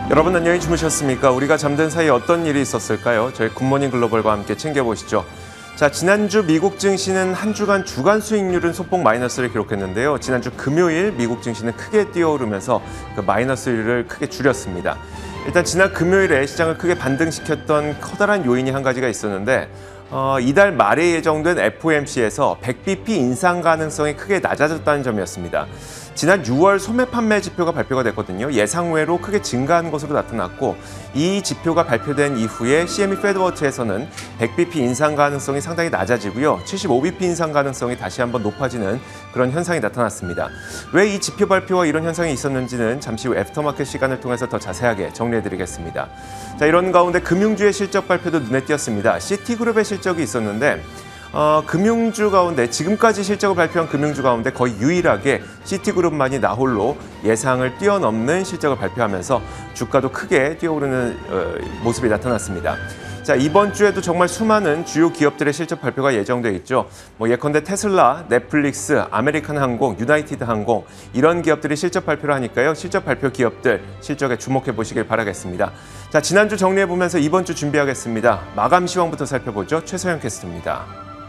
여러분 안녕히 주무셨습니까? 우리가 잠든 사이에 어떤 일이 있었을까요? 저희 굿모닝 글로벌과 함께 챙겨보시죠. 자, 지난주 미국 증시는 한 주간 주간 수익률은 소폭 마이너스를 기록했는데요. 지난주 금요일 미국 증시는 크게 뛰어오르면서 그 마이너스율을 크게 줄였습니다. 일단 지난 금요일에 시장을 크게 반등시켰던 커다란 요인이 한 가지가 있었는데 이달 말에 예정된 FOMC에서 100bp 인상 가능성이 크게 낮아졌다는 점이었습니다. 지난 6월 소매 판매 지표가 발표가 됐거든요. 예상외로 크게 증가한 것으로 나타났고 이 지표가 발표된 이후에 CME 페드워치에서는 100bp 인상 가능성이 상당히 낮아지고요. 75bp 인상 가능성이 다시 한번 높아지는 그런 현상이 나타났습니다. 왜 이 지표 발표와 이런 현상이 있었는지는 잠시 후 애프터마켓 시간을 통해서 더 자세하게 정리해드리겠습니다. 자, 이런 가운데 금융주의 실적 발표도 눈에 띄었습니다. 시티그룹의 실적이 있었는데 금융주 가운데 지금까지 실적을 발표한 금융주 가운데 거의 유일하게 시티그룹만이 나홀로 예상을 뛰어넘는 실적을 발표하면서 주가도 크게 뛰어오르는 모습이 나타났습니다. 자, 이번 주에도 정말 수많은 주요 기업들의 실적 발표가 예정돼 있죠. 예컨대 테슬라, 넷플릭스, 아메리칸 항공, 유나이티드 항공 이런 기업들이 실적 발표를 하니까요. 실적 발표 기업들 실적에 주목해 보시길 바라겠습니다. 자, 지난주 정리해 보면서 이번 주 준비하겠습니다. 마감 시황부터 살펴보죠. 최서영 캐스터입니다.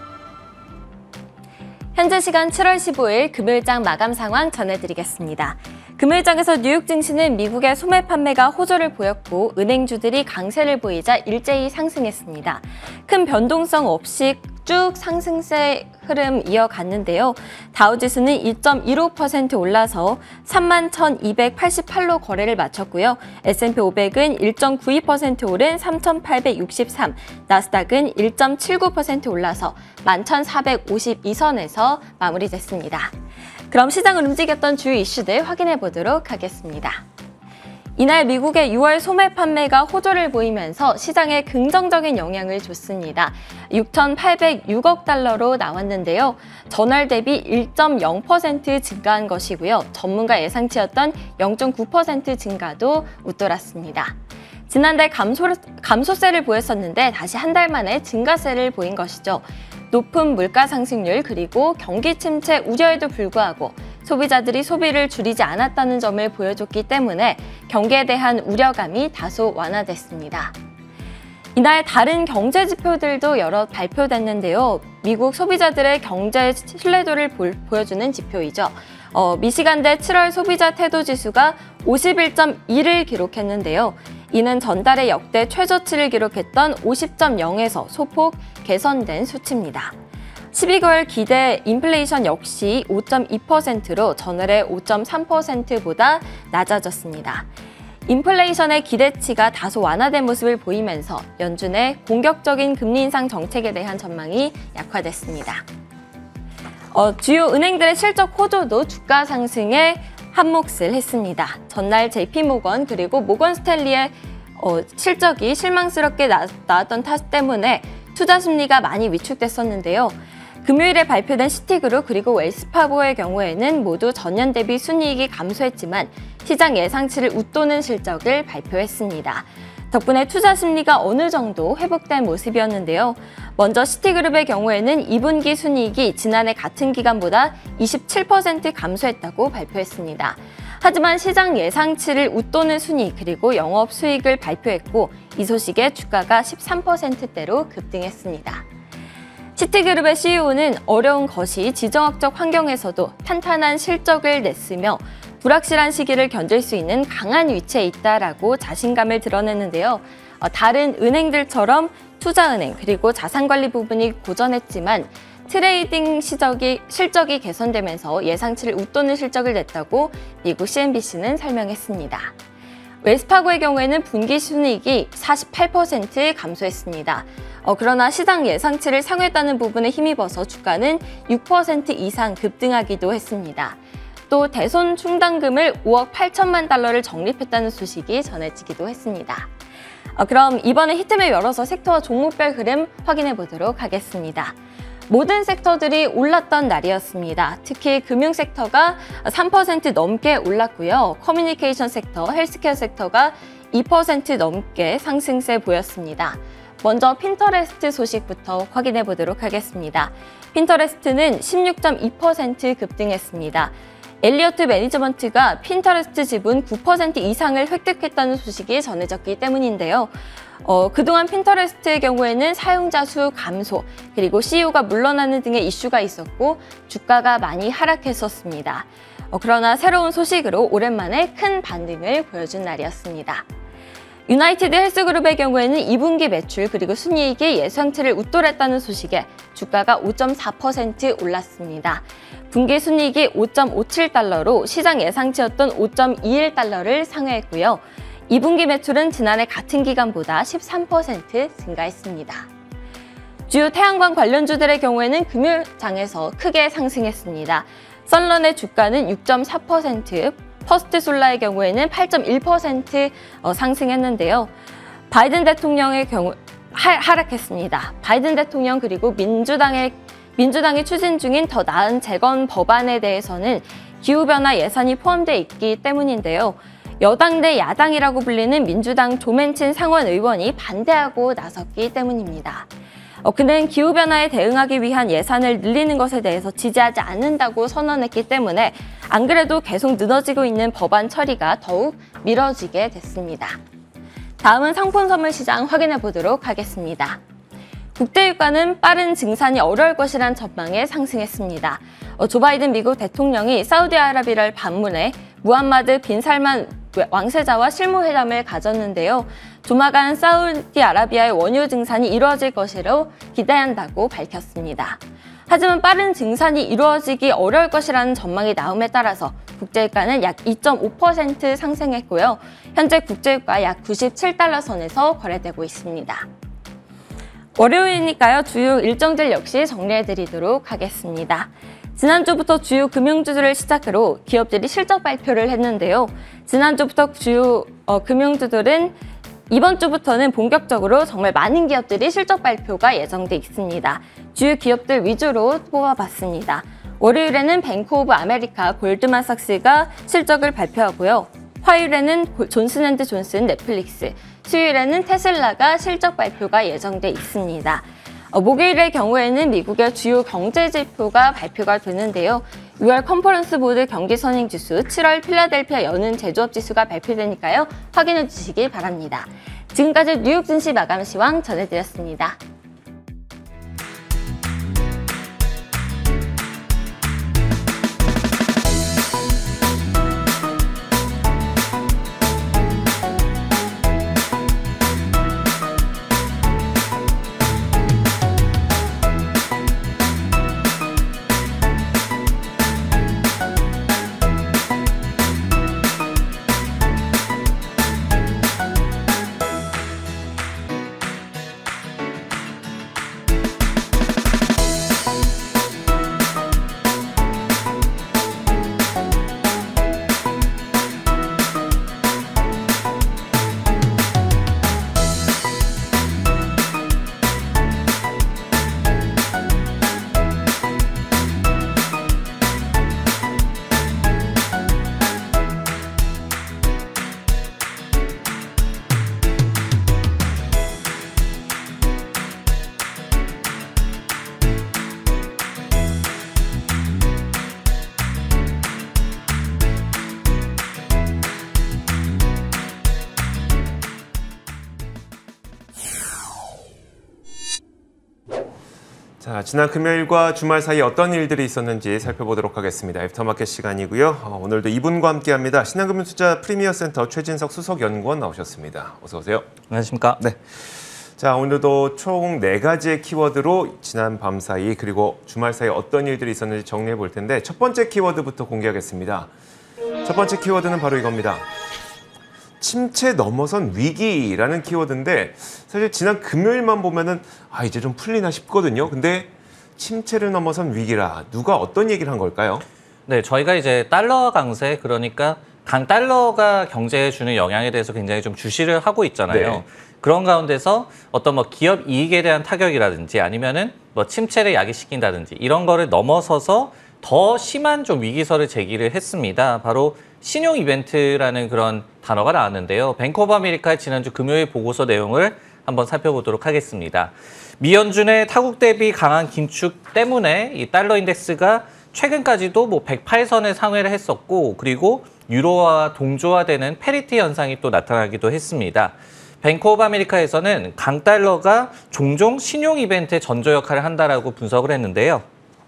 현재 시간 7월 15일 금요일장 마감 상황 전해드리겠습니다. 금요일장에서 뉴욕 증시는 미국의 소매 판매가 호조를 보였고 은행주들이 강세를 보이자 일제히 상승했습니다. 큰 변동성 없이 쭉 상승세 흐름 이어갔는데요. 다우지수는 1.15% 올라서 31,288로 거래를 마쳤고요. S&P 500은 1.92% 오른 3,863, 나스닥은 1.79% 올라서 11,452선에서 마무리됐습니다. 그럼 시장을 움직였던 주요 이슈들 확인해 보도록 하겠습니다. 이날 미국의 6월 소매 판매가 호조를 보이면서 시장에 긍정적인 영향을 줬습니다. 6,806억 달러로 나왔는데요. 전월 대비 1.0% 증가한 것이고요. 전문가 예상치였던 0.9% 증가도 웃돌았습니다. 지난달 감소세를 보였었는데 다시 한 달 만에 증가세를 보인 것이죠. 높은 물가 상승률 그리고 경기 침체 우려에도 불구하고 소비자들이 소비를 줄이지 않았다는 점을 보여줬기 때문에 경기에 대한 우려감이 다소 완화됐습니다. 이날 다른 경제 지표들도 여러 발표됐는데요. 미국 소비자들의 경제 신뢰도를 보여주는 지표이죠. 미시간대 7월 소비자 태도 지수가 51.2를 기록했는데요. 이는 전달의 역대 최저치를 기록했던 50.0에서 소폭 개선된 수치입니다. 12개월 기대 인플레이션 역시 5.2%로 전월의 5.3%보다 낮아졌습니다. 인플레이션의 기대치가 다소 완화된 모습을 보이면서 연준의 공격적인 금리 인상 정책에 대한 전망이 약화됐습니다. 주요 은행들의 실적 호조도 주가 상승에 한몫을 했습니다. 전날 JP모건 그리고 모건 스탠리의 실적이 실망스럽게 나왔던 탓 때문에 투자 심리가 많이 위축됐었는데요. 금요일에 발표된 시티그룹 그리고 웰스파고의 경우에는 모두 전년 대비 순이익이 감소했지만 시장 예상치를 웃도는 실적을 발표했습니다. 덕분에 투자 심리가 어느 정도 회복된 모습이었는데요. 먼저 시티그룹의 경우에는 2분기 순이익이 지난해 같은 기간보다 27% 감소했다고 발표했습니다. 하지만 시장 예상치를 웃도는 순이익 그리고 영업 수익을 발표했고 이 소식에 주가가 13%대로 급등했습니다. 시티그룹의 CEO는 어려운 것이 지정학적 환경에서도 탄탄한 실적을 냈으며 불확실한 시기를 견딜 수 있는 강한 위치에 있다라고 자신감을 드러냈는데요. 다른 은행들처럼 투자은행 그리고 자산관리 부분이 고전했지만 트레이딩 실적이 개선되면서 예상치를 웃도는 실적을 냈다고 미국 CNBC는 설명했습니다. 웰스파고의 경우에는 분기 순이익이 48% 감소했습니다. 그러나 시장 예상치를 상회했다는 부분에 힘입어서 주가는 6% 이상 급등하기도 했습니다. 또 대손 충당금을 5억 8천만 달러를 적립했다는 소식이 전해지기도 했습니다. 그럼 이번에 히트맵 열어서 섹터와 종목별 흐름 확인해 보도록 하겠습니다. 모든 섹터들이 올랐던 날이었습니다. 특히 금융 섹터가 3% 넘게 올랐고요. 커뮤니케이션 섹터, 헬스케어 섹터가 2% 넘게 상승세 보였습니다. 먼저 핀터레스트 소식부터 확인해 보도록 하겠습니다. 핀터레스트는 16.2% 급등했습니다. 엘리어트 매니지먼트가 핀터레스트 지분 9% 이상을 획득했다는 소식이 전해졌기 때문인데요. 그동안 핀터레스트의 경우에는 사용자 수 감소, 그리고 CEO가 물러나는 등의 이슈가 있었고 주가가 많이 하락했었습니다. 그러나 새로운 소식으로 오랜만에 큰 반등을 보여준 날이었습니다. 유나이티드 헬스그룹의 경우에는 2분기 매출 그리고 순이익이 예상치를 웃돌했다는 소식에 주가가 5.4% 올랐습니다. 분기 순이익이 5.57달러로 시장 예상치였던 5.21달러를 상회했고요. 2분기 매출은 지난해 같은 기간보다 13% 증가했습니다. 주요 태양광 관련주들의 경우에는 금요장에서 크게 상승했습니다. 선런의 주가는 6.4%, 퍼스트솔라의 경우에는 8.1% 상승했는데요. 바이든 대통령의 경우 하락했습니다. 바이든 대통령 그리고 민주당이 추진 중인 더 나은 재건 법안에 대해서는 기후변화 예산이 포함되어 있기 때문인데요. 여당 대 야당이라고 불리는 민주당 조맨친 상원 의원이 반대하고 나섰기 때문입니다. 그는 기후변화에 대응하기 위한 예산을 늘리는 것에 대해서 지지하지 않는다고 선언했기 때문에 안 그래도 계속 늦어지고 있는 법안 처리가 더욱 미뤄지게 됐습니다. 다음은 상품 선물 시장 확인해 보도록 하겠습니다. 국제유가는 빠른 증산이 어려울 것이란 전망에 상승했습니다. 조 바이든 미국 대통령이 사우디아라비아를 방문해 무함마드 빈 살만 왕세자와 실무회담을 가졌는데요. 조만간 사우디아라비아의 원유 증산이 이루어질 것으로 기대한다고 밝혔습니다. 하지만 빠른 증산이 이루어지기 어려울 것이라는 전망이 나옴에 따라서 국제유가는 약 2.5% 상승했고요. 현재 국제유가 약 97달러 선에서 거래되고 있습니다. 월요일이니까요. 주요 일정들 역시 정리해드리도록 하겠습니다. 지난주부터 주요 금융주들을 시작으로 기업들이 실적 발표를 했는데요. 지난주부터 주요 금융주들은 이번 주부터는 본격적으로 정말 많은 기업들이 실적 발표가 예정돼 있습니다. 주요 기업들 위주로 뽑아봤습니다. 월요일에는 뱅크 오브 아메리카, 골드만삭스가 실적을 발표하고요. 화요일에는 존슨앤드존슨, 넷플릭스, 수요일에는 테슬라가 실적 발표가 예정돼 있습니다. 목요일의 경우에는 미국의 주요 경제지표가 발표가 되는데요. 6월 컨퍼런스 보드 경기선행지수, 7월 필라델피아 여는 제조업지수가 발표되니까요. 확인해 주시기 바랍니다. 지금까지 뉴욕 증시 마감 시황 전해드렸습니다. 자, 지난 금요일과 주말 사이 어떤 일들이 있었는지 살펴보도록 하겠습니다. 애프터마켓 시간이고요. 오늘도 이분과 함께합니다. 신한금융투자 프리미어센터 최진석 수석연구원 나오셨습니다. 어서 오세요. 안녕하십니까? 네. 자, 오늘도 총 4가지의 키워드로 지난 밤 사이 그리고 주말 사이 어떤 일들이 있었는지 정리해 볼 텐데 첫 번째 키워드부터 공개하겠습니다. 첫 번째 키워드는 바로 이겁니다. 침체 넘어선 위기라는 키워드인데 사실 지난 금요일만 보면은 이제 좀 풀리나 싶거든요. 근데 침체를 넘어선 위기라 누가 어떤 얘기를 한 걸까요? 네, 저희가 이제 달러 강세, 그러니까 강달러가 경제에 주는 영향에 대해서 굉장히 좀 주시를 하고 있잖아요. 네. 그런 가운데서 어떤 기업 이익에 대한 타격이라든지 아니면은 침체를 야기시킨다든지 이런 거를 넘어서서 더 심한 좀 위기설을 제기를 했습니다. 바로 신용 이벤트라는 그런 단어가 나왔는데요. 뱅크 오브 아메리카의 지난주 금요일 보고서 내용을 한번 살펴보도록 하겠습니다. 미연준의 타국 대비 강한 긴축 때문에 이 달러 인덱스가 최근까지도 뭐 108선에 상회를 했었고 그리고 유로와 동조화되는 페리티 현상이 또 나타나기도 했습니다. 뱅크 오브 아메리카에서는 강달러가 종종 신용 이벤트의 전조 역할을 한다라고 분석을 했는데요.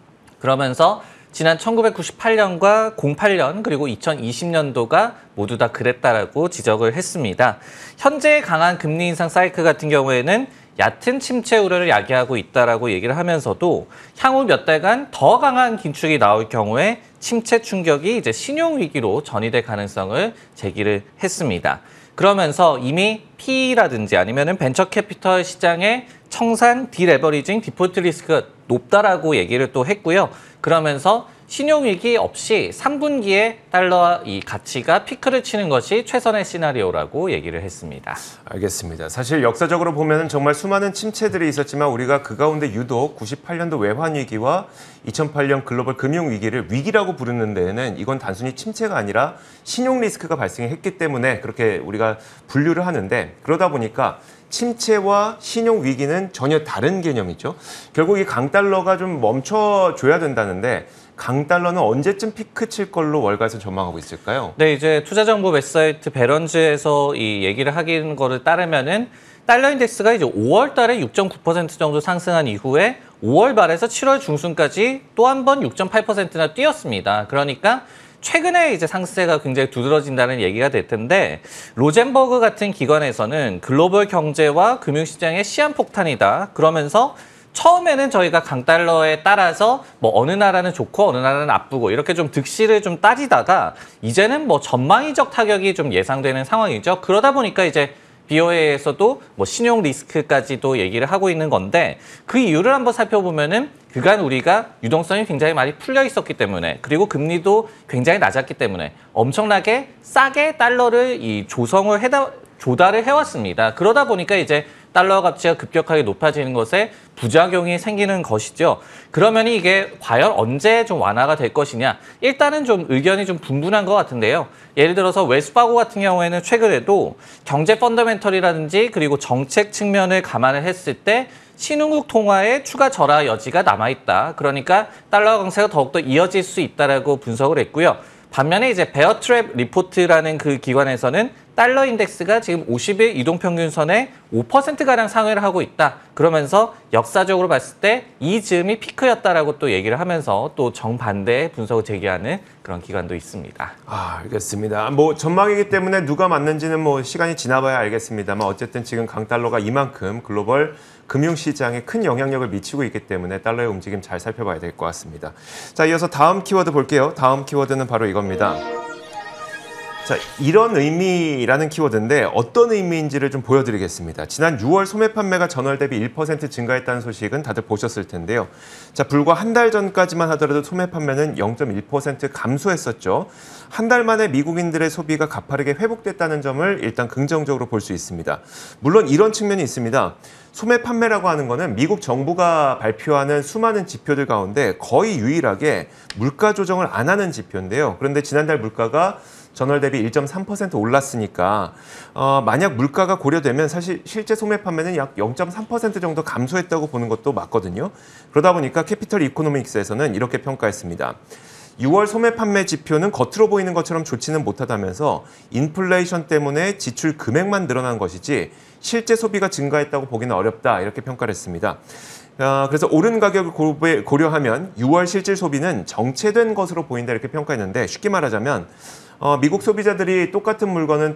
그러면서 지난 1998년과 08년 그리고 2020년도가 모두 다 그랬다라고 지적을 했습니다. 현재 강한 금리 인상 사이클 같은 경우에는 얕은 침체 우려를 야기하고 있다라고 얘기를 하면서도 향후 몇 달간 더 강한 긴축이 나올 경우에 침체 충격이 이제 신용 위기로 전이될 가능성을 제기를 했습니다. 그러면서 이미 PE라든지 아니면은 벤처 캐피털 시장의 청산, 디레버리징, 디폴트 리스크가 높다라고 얘기를 또 했고요. 그러면서 신용위기 없이 3분기에 달러 이 가치가 피크를 치는 것이 최선의 시나리오라고 얘기를 했습니다. 알겠습니다. 사실 역사적으로 보면 정말 수많은 침체들이 있었지만 우리가 그 가운데 유독 98년도 외환위기와 2008년 글로벌 금융위기를 위기라고 부르는 데에는 이건 단순히 침체가 아니라 신용 리스크가 발생했기 때문에 그렇게 우리가 분류를 하는데 그러다 보니까 침체와 신용 위기는 전혀 다른 개념이죠. 결국 이 강달러가 좀 멈춰줘야 된다는데 강달러는 언제쯤 피크 칠 걸로 월가에서 전망하고 있을까요? 네, 이제 투자정보 웹사이트 베런즈에서 이 얘기를 하는 거를 따르면은 달러 인덱스가 이제 5월 달에 6.9% 정도 상승한 이후에 5월 말에서 7월 중순까지 또 한 번 6.8%나 뛰었습니다. 그러니까 최근에 이제 상승세가 굉장히 두드러진다는 얘기가 될 텐데 로젠버그 같은 기관에서는 글로벌 경제와 금융시장의 시한폭탄이다. 그러면서 처음에는 저희가 강달러에 따라서 뭐 어느 나라는 좋고 어느 나라는 나쁘고 이렇게 좀 득실을 좀 따지다가 이제는 뭐 전망이적 타격이 좀 예상되는 상황이죠. 그러다 보니까 이제 BOA에서도 뭐 신용 리스크까지도 얘기를 하고 있는 건데 그 이유를 한번 살펴보면은 그간 우리가 유동성이 굉장히 많이 풀려 있었기 때문에 그리고 금리도 굉장히 낮았기 때문에 엄청나게 싸게 달러를 조달을 해왔습니다. 그러다 보니까 이제 달러 가치가 급격하게 높아지는 것에 부작용이 생기는 것이죠. 그러면 이게 과연 언제 좀 완화가 될 것이냐? 일단은 좀 의견이 좀 분분한 것 같은데요. 예를 들어서 웰스파고 같은 경우에는 최근에도 경제 펀더멘털이라든지 그리고 정책 측면을 감안을 했을 때 신흥국 통화의 추가 절하 여지가 남아있다. 그러니까 달러 강세가 더욱더 이어질 수 있다라고 분석을 했고요. 반면에 이제 베어트랩 리포트라는 그 기관에서는 달러 인덱스가 지금 50일 이동평균선에 5%가량 상회를 하고 있다. 그러면서 역사적으로 봤을 때 이 즈음이 피크였다라고 또 얘기를 하면서 또 정반대의 분석을 제기하는 그런 기관도 있습니다. 알겠습니다. 뭐 전망이기 때문에 누가 맞는지는 뭐 시간이 지나봐야 알겠습니다만 어쨌든 지금 강달러가 이만큼 글로벌 금융시장에 큰 영향력을 미치고 있기 때문에 달러의 움직임 잘 살펴봐야 될 것 같습니다. 자, 이어서 다음 키워드 볼게요. 다음 키워드는 바로 이겁니다. 자, 이런 의미라는 키워드인데 어떤 의미인지를 좀 보여드리겠습니다. 지난 6월 소매 판매가 전월 대비 1% 증가했다는 소식은 다들 보셨을 텐데요. 자, 불과 한 달 전까지만 하더라도 소매 판매는 0.1% 감소했었죠. 한 달 만에 미국인들의 소비가 가파르게 회복됐다는 점을 일단 긍정적으로 볼 수 있습니다. 물론 이런 측면이 있습니다. 소매 판매라고 하는 거는 미국 정부가 발표하는 수많은 지표들 가운데 거의 유일하게 물가 조정을 안 하는 지표인데요. 그런데 지난달 물가가 전월 대비 1.3% 올랐으니까 만약 물가가 고려되면 사실 실제 소매 판매는 약 0.3% 정도 감소했다고 보는 것도 맞거든요. 그러다 보니까 캐피털 이코노믹스에서는 이렇게 평가했습니다. 6월 소매 판매 지표는 겉으로 보이는 것처럼 좋지는 못하다면서 인플레이션 때문에 지출 금액만 늘어난 것이지 실제 소비가 증가했다고 보기는 어렵다 이렇게 평가를 했습니다. 그래서 오른 가격을 고려하면 6월 실질 소비는 정체된 것으로 보인다 이렇게 평가했는데 쉽게 말하자면 미국 소비자들이 똑같은 물건을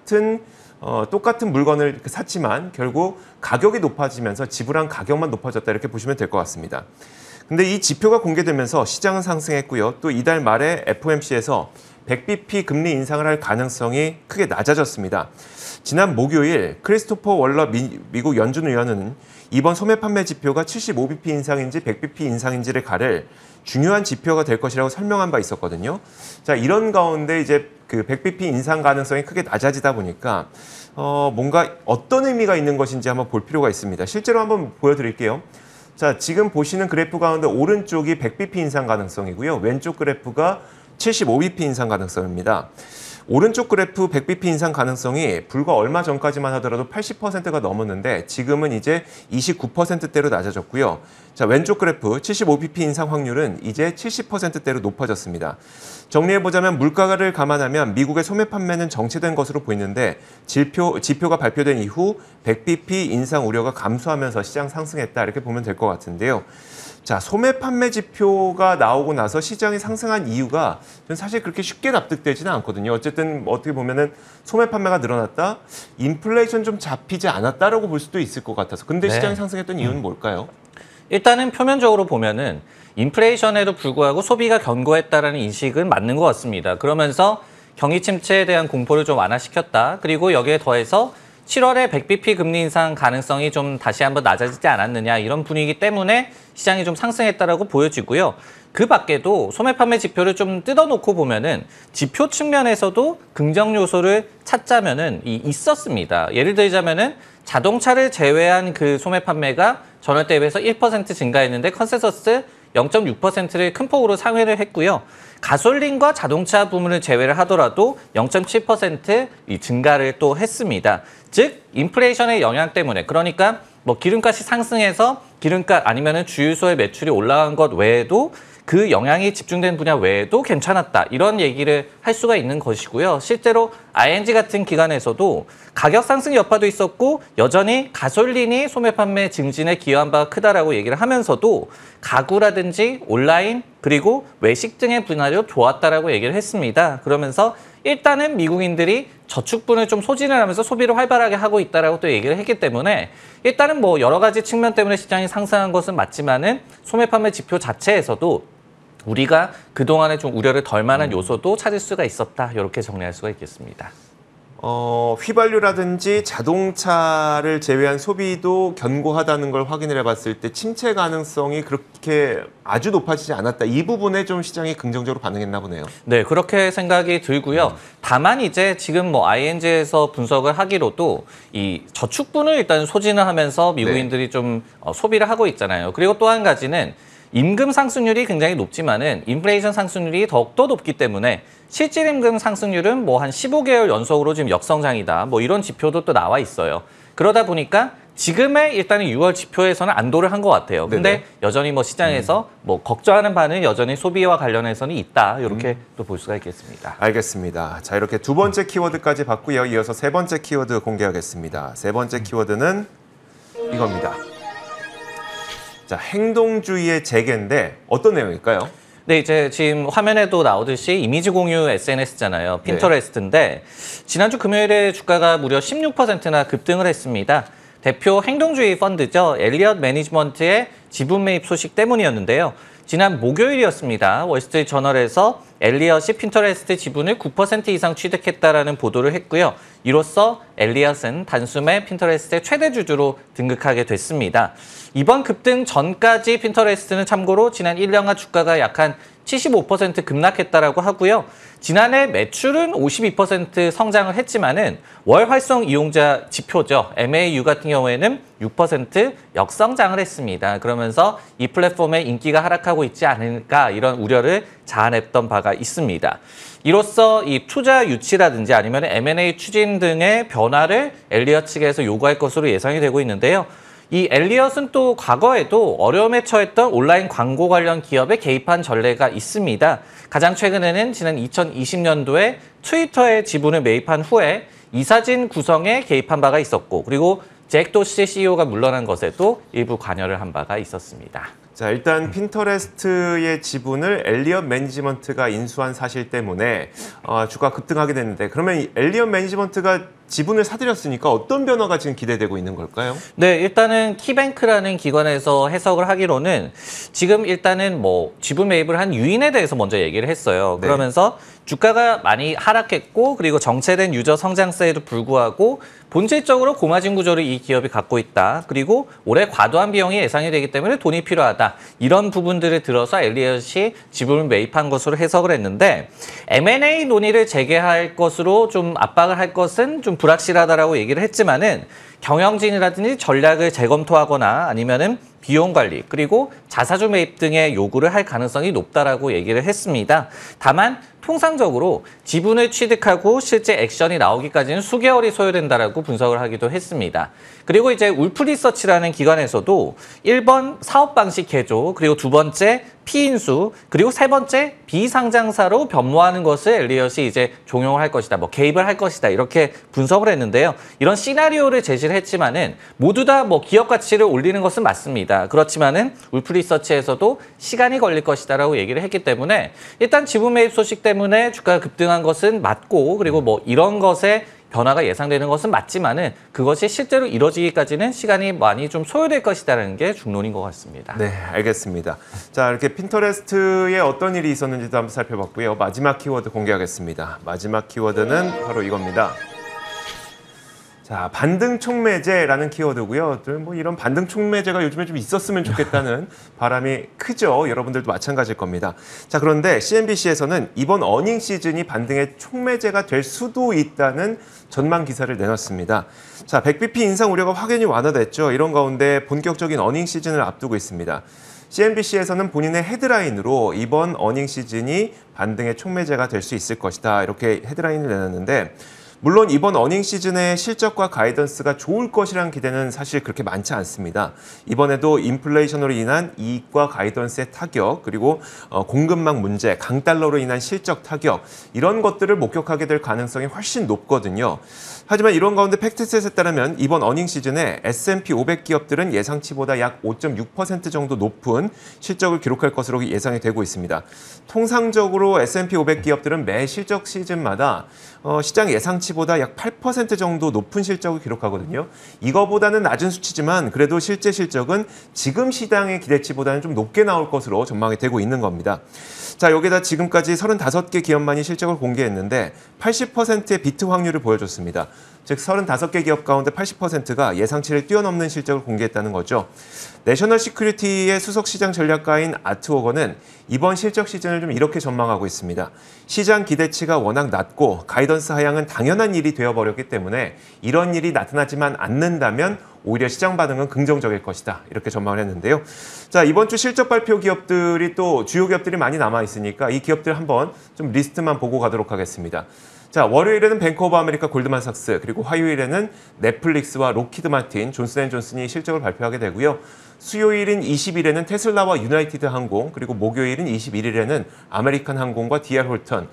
샀지만 결국 가격이 높아지면서 지불한 가격만 높아졌다 이렇게 보시면 될 것 같습니다. 근데 이 지표가 공개되면서 시장은 상승했고요. 또 이달 말에 FOMC에서 100bp 금리 인상을 할 가능성이 크게 낮아졌습니다. 지난 목요일 크리스토퍼 월러 미국 연준 의원은 이번 소매 판매 지표가 75bp 인상인지 100bp 인상인지를 가를 중요한 지표가 될 것이라고 설명한 바 있었거든요. 자, 이런 가운데 이제 그 100bp 인상 가능성이 크게 낮아지다 보니까 뭔가 어떤 의미가 있는 것인지 한번 볼 필요가 있습니다. 실제로 한번 보여드릴게요. 자, 지금 보시는 그래프 가운데 오른쪽이 100bp 인상 가능성이고요. 왼쪽 그래프가 75bp 인상 가능성입니다. 오른쪽 그래프 100bp 인상 가능성이 불과 얼마 전까지만 하더라도 80%가 넘었는데 지금은 이제 29%대로 낮아졌고요. 자, 왼쪽 그래프 75bp 인상 확률은 이제 70%대로 높아졌습니다. 정리해보자면 물가를 감안하면 미국의 소매 판매는 정체된 것으로 보이는데 지표가 발표된 이후 100bp 인상 우려가 감소하면서 시장 상승했다 이렇게 보면 될 것 같은데요. 자, 소매 판매 지표가 나오고 나서 시장이 상승한 이유가 저는 사실 그렇게 쉽게 납득되지는 않거든요. 어쨌든 어떻게 보면은 소매 판매가 늘어났다, 인플레이션 좀 잡히지 않았다라고 볼 수도 있을 것 같아서. 근데 네. 시장이 상승했던 이유는 뭘까요? 일단은 표면적으로 보면은 인플레이션에도 불구하고 소비가 견고했다라는 인식은 맞는 것 같습니다. 그러면서 경기 침체에 대한 공포를 좀 완화시켰다. 그리고 여기에 더해서 7월에 100bp 금리 인상 가능성이 좀 다시 한번 낮아지지 않았느냐 이런 분위기 때문에 시장이 좀 상승했다라고 보여지고요. 그 밖에도 소매 판매 지표를 좀 뜯어놓고 보면은 지표 측면에서도 긍정 요소를 찾자면은 있었습니다. 예를 들자면은 자동차를 제외한 그 소매 판매가 전월 대에 비해서 1% 증가했는데 컨센서스 0.6%를 큰 폭으로 상회를 했고요. 가솔린과 자동차 부문을 제외를 하더라도 0.7% 증가를 또 했습니다. 즉 인플레이션의 영향 때문에 그러니까 뭐 기름값이 상승해서 기름값 아니면은 주유소의 매출이 올라간 것 외에도 그 영향이 집중된 분야 외에도 괜찮았다. 이런 얘기를 할 수가 있는 것이고요. 실제로 ING 같은 기관에서도 가격 상승 여파도 있었고 여전히 가솔린이 소매 판매 증진에 기여한 바가 크다라고 얘기를 하면서도 가구라든지 온라인 그리고 외식 등의 분야도 좋았다라고 얘기를 했습니다. 그러면서 일단은 미국인들이 저축분을 좀 소진을 하면서 소비를 활발하게 하고 있다라고 또 얘기를 했기 때문에 일단은 뭐 여러 가지 측면 때문에 시장이 상승한 것은 맞지만은 소매 판매 지표 자체에서도 우리가 그동안에 좀 우려를 덜 만한 요소도 찾을 수가 있었다. 이렇게 정리할 수가 있겠습니다. 휘발유라든지 자동차를 제외한 소비도 견고하다는 걸 확인을 해봤을 때 침체 가능성이 그렇게 아주 높아지지 않았다. 이 부분에 좀 시장이 긍정적으로 반응했나 보네요. 네, 그렇게 생각이 들고요. 다만 이제 지금 뭐 ING에서 분석을 하기로도 이 저축분을 일단 소진을 하면서 미국인들이 좀 소비를 하고 있잖아요. 그리고 또 한 가지는 임금 상승률이 굉장히 높지만은 인플레이션 상승률이 더욱더 높기 때문에 실질 임금 상승률은 뭐 한 15개월 연속으로 지금 역성장이다. 뭐 이런 지표도 또 나와 있어요. 그러다 보니까 지금의 일단은 6월 지표에서는 안도를 한 것 같아요. 근데 네네. 여전히 뭐 시장에서 뭐 걱정하는 바는 여전히 소비와 관련해서는 있다. 이렇게 또 볼 수가 있겠습니다. 알겠습니다. 자, 이렇게 두 번째 키워드까지 봤고요. 이어서 세 번째 키워드 공개하겠습니다. 세 번째 키워드는 이겁니다. 자, 행동주의의 재개인데 어떤 내용일까요? 네, 이제 지금 화면에도 나오듯이 이미지 공유 SNS잖아요. 핀터레스트인데 지난주 금요일에 주가가 무려 16%나 급등을 했습니다. 대표 행동주의 펀드죠. 엘리엇 매니지먼트의 지분 매입 소식 때문이었는데요. 지난 목요일이었습니다. 월스트리트 저널에서 엘리엇이 핀터레스트 지분을 9% 이상 취득했다라는 보도를 했고요. 이로써 엘리엇은 단숨에 핀터레스트의 최대 주주로 등극하게 됐습니다. 이번 급등 전까지 핀터레스트는 참고로 지난 1년간 주가가 약 한 75% 급락했다라고 하고요. 지난해 매출은 52% 성장을 했지만은 월 활성 이용자 지표죠. MAU 같은 경우에는 6% 역성장을 했습니다. 그러면서 이 플랫폼의 인기가 하락하고 있지 않을까 이런 우려를 자아냈던 바가 있습니다. 이로써 이 투자 유치라든지 아니면 M&A 추진 등의 변화를 엘리엇 측에서 요구할 것으로 예상이 되고 있는데요. 이 엘리엇은 또 과거에도 어려움에 처했던 온라인 광고 관련 기업에 개입한 전례가 있습니다. 가장 최근에는 지난 2020년도에 트위터에 지분을 매입한 후에 이사진 구성에 개입한 바가 있었고 그리고 잭 도시 CEO가 물러난 것에도 일부 관여를 한 바가 있었습니다. 자, 일단 핀터레스트의 지분을 엘리엇 매니지먼트가 인수한 사실 때문에 주가 급등하게 됐는데 그러면 이 엘리엇 매니지먼트가 지분을 사들였으니까 어떤 변화가 지금 기대되고 있는 걸까요? 네, 일단은 키뱅크라는 기관에서 해석을 하기로는 지금 일단은 뭐 지분 매입을 한 유인에 대해서 먼저 얘기를 했어요. 네. 그러면서 주가가 많이 하락했고 그리고 정체된 유저 성장세에도 불구하고 본질적으로 고마진 구조를 이 기업이 갖고 있다. 그리고 올해 과도한 비용이 예상이 되기 때문에 돈이 필요하다. 이런 부분들을 들어서 엘리엇이 지분을 매입한 것으로 해석을 했는데 M&A 논의를 재개할 것으로 좀 압박을 할 것은 좀 불확실하다라고 얘기를 했지만은 경영진이라든지 전략을 재검토하거나 아니면은 비용 관리 그리고 자사주 매입 등의 요구를 할 가능성이 높다라고 얘기를 했습니다. 다만 통상적으로 지분을 취득하고 실제 액션이 나오기까지는 수개월이 소요된다라고 분석을 하기도 했습니다. 그리고 이제 울프 리서치라는 기관에서도 1번 사업 방식 개조, 그리고 두 번째 피인수, 그리고 세 번째 비상장사로 변모하는 것을 엘리엇이 이제 종용을 할 것이다, 뭐 개입을 할 것이다, 이렇게 분석을 했는데요. 이런 시나리오를 제시를 했지만은 모두 다 뭐 기업 가치를 올리는 것은 맞습니다. 그렇지만은 울프 리서치에서도 시간이 걸릴 것이다라고 얘기를 했기 때문에 일단 지분 매입 소식 때문에 주가가 급등한 것은 맞고, 그리고 뭐 이런 것에 변화가 예상되는 것은 맞지만은 그것이 실제로 이루어지기까지는 시간이 많이 좀 소요될 것이다라는 게 중론인 것 같습니다. 네, 알겠습니다. 자, 이렇게 핀터레스트에 어떤 일이 있었는지도 한번 살펴봤고요. 마지막 키워드 공개하겠습니다. 마지막 키워드는 바로 이겁니다. 자, 반등 촉매제라는 키워드고요. 뭐 이런 반등 촉매제가 요즘에 좀 있었으면 좋겠다는 바람이 크죠. 여러분들도 마찬가지일 겁니다. 자, 그런데 CNBC에서는 이번 어닝 시즌이 반등의 촉매제가 될 수도 있다는 전망 기사를 내놨습니다. 자, 100bp 인상 우려가 확연히 완화됐죠. 이런 가운데 본격적인 어닝 시즌을 앞두고 있습니다. CNBC에서는 본인의 헤드라인으로 이번 어닝 시즌이 반등의 촉매제가 될 수 있을 것이다, 이렇게 헤드라인을 내놨는데, 물론 이번 어닝 시즌의 실적과 가이던스가 좋을 것이라는 기대는 사실 그렇게 많지 않습니다. 이번에도 인플레이션으로 인한 이익과 가이던스의 타격, 그리고 공급망 문제, 강달러로 인한 실적 타격, 이런 것들을 목격하게 될 가능성이 훨씬 높거든요. 하지만 이런 가운데 팩트셋에 따르면 이번 어닝 시즌에 S&P 500 기업들은 예상치보다 약 5.6% 정도 높은 실적을 기록할 것으로 예상이 되고 있습니다. 통상적으로 S&P 500 기업들은 매 실적 시즌마다 시장 예상치보다 약 8% 정도 높은 실적을 기록하거든요. 이거보다는 낮은 수치지만 그래도 실제 실적은 지금 시장의 기대치보다는 좀 높게 나올 것으로 전망이 되고 있는 겁니다. 자, 여기다 지금까지 35개 기업만이 실적을 공개했는데 80%의 비트 확률을 보여줬습니다. 즉 35개 기업 가운데 80%가 예상치를 뛰어넘는 실적을 공개했다는 거죠. 내셔널 시큐리티의 수석 시장 전략가인 아트워거는 이번 실적 시즌을 좀 이렇게 전망하고 있습니다. 시장 기대치가 워낙 낮고 가이던스 하향은 당연한 일이 되어버렸기 때문에 이런 일이 나타나지만 않는다면 오히려 시장 반응은 긍정적일 것이다, 이렇게 전망을 했는데요. 자, 이번 주 실적 발표 기업들이 또 주요 기업들이 많이 남아있으니까 이 기업들 한번 좀 리스트만 보고 가도록 하겠습니다. 자, 월요일에는 뱅크 오브 아메리카, 골드만삭스, 그리고 화요일에는 넷플릭스와 로키드 마틴, 존슨앤존슨이 실적을 발표하게 되고요. 수요일인 20일에는 테슬라와 유나이티드 항공, 그리고 목요일인 21일에는 아메리칸 항공과 DR 홀턴,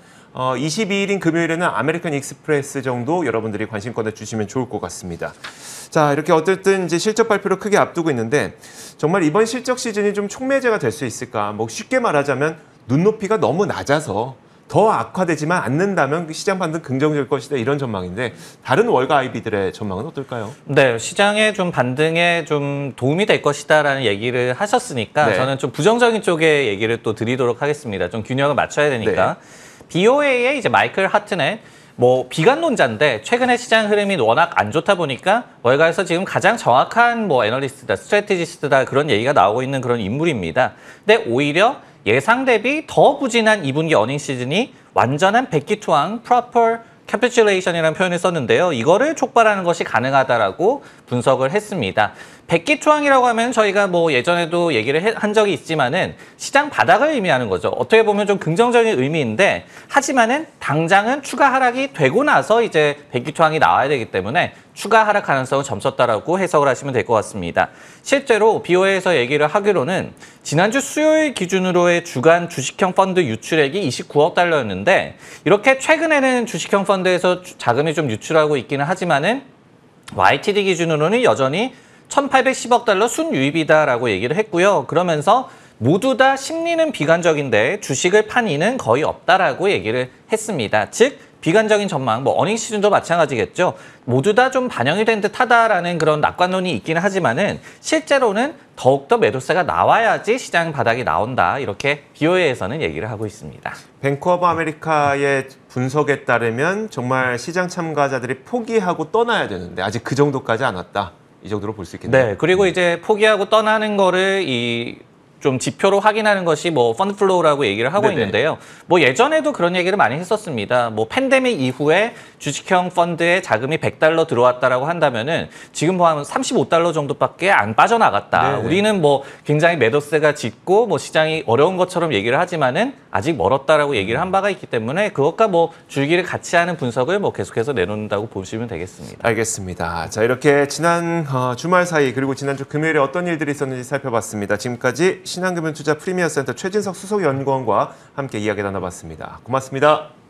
22일인 금요일에는 아메리칸 익스프레스 정도 여러분들이 관심권을 주시면 좋을 것 같습니다. 자, 이렇게 어쨌든 이제 실적 발표를 크게 앞두고 있는데 정말 이번 실적 시즌이 좀 촉매제가 될 수 있을까? 뭐 쉽게 말하자면 눈높이가 너무 낮아서 더 악화되지만 않는다면 시장 반등 긍정적일 것이다, 이런 전망인데 다른 월가 IB들의 전망은 어떨까요? 네, 시장의 좀 반등에 좀 도움이 될 것이다라는 얘기를 하셨으니까 네. 저는 좀 부정적인 쪽의 얘기를 또 드리도록 하겠습니다. 좀 균형을 맞춰야 되니까. 네. BOA의 이제 마이클 하트넷, 뭐 비관론자인데 최근에 시장 흐름이 워낙 안 좋다 보니까 월가에서 지금 가장 정확한 뭐 애널리스트다, 스트래티지스트다, 그런 얘기가 나오고 있는 그런 인물입니다. 근데 오히려 예상 대비 더 부진한 2분기 어닝 시즌이 완전한 백기투항, proper capitulation이라는 표현을 썼는데요. 이거를 촉발하는 것이 가능하다라고 분석을 했습니다. 백기투항이라고 하면 저희가 뭐 예전에도 얘기를 한 적이 있지만은 시장 바닥을 의미하는 거죠. 어떻게 보면 좀 긍정적인 의미인데, 하지만은 당장은 추가 하락이 되고 나서 이제 백기투항이 나와야 되기 때문에 추가 하락 가능성을 점쳤다라고 해석을 하시면 될 것 같습니다. 실제로 BOA에서 얘기를 하기로는 지난주 수요일 기준으로의 주간 주식형 펀드 유출액이 29억 달러였는데, 이렇게 최근에는 주식형 펀드에서 자금이 좀 유출하고 있기는 하지만은 YTD 기준으로는 여전히 1,810억 달러 순유입이다라고 얘기를 했고요. 그러면서 모두 다 심리는 비관적인데 주식을 판 이는 거의 없다라고 얘기를 했습니다. 즉 비관적인 전망, 뭐 어닝 시즌도 마찬가지겠죠. 모두 다 좀 반영이 된 듯하다라는 그런 낙관론이 있기는 하지만은 실제로는 더욱더 매도세가 나와야지 시장 바닥이 나온다, 이렇게 BOA에서는 얘기를 하고 있습니다. 뱅크 오브 아메리카의 분석에 따르면 정말 시장 참가자들이 포기하고 떠나야 되는데 아직 그 정도까지 안 왔다, 이 정도로 볼 수 있겠네요. 네, 그리고 이제 포기하고 떠나는 거를 이 좀 지표로 확인하는 것이 뭐 펀드 플로우라고 얘기를 하고 네네. 있는데요. 뭐 예전에도 그런 얘기를 많이 했었습니다. 뭐 팬데믹 이후에 주식형 펀드에 자금이 $100 들어왔다라고 한다면은 지금 뭐 한 $35 정도밖에 안 빠져나갔다. 네네. 우리는 뭐 굉장히 매도세가 짙고 뭐 시장이 어려운 것처럼 얘기를 하지만은 아직 멀었다라고 얘기를 한 바가 있기 때문에 그것과 뭐 줄기를 같이 하는 분석을 뭐 계속해서 내놓는다고 보시면 되겠습니다. 알겠습니다. 자, 이렇게 지난 주말 사이 그리고 지난주 금요일에 어떤 일들이 있었는지 살펴봤습니다. 지금까지 신한금융투자 프리미어센터 최진석 수석연구원과 함께 이야기 나눠봤습니다. 고맙습니다.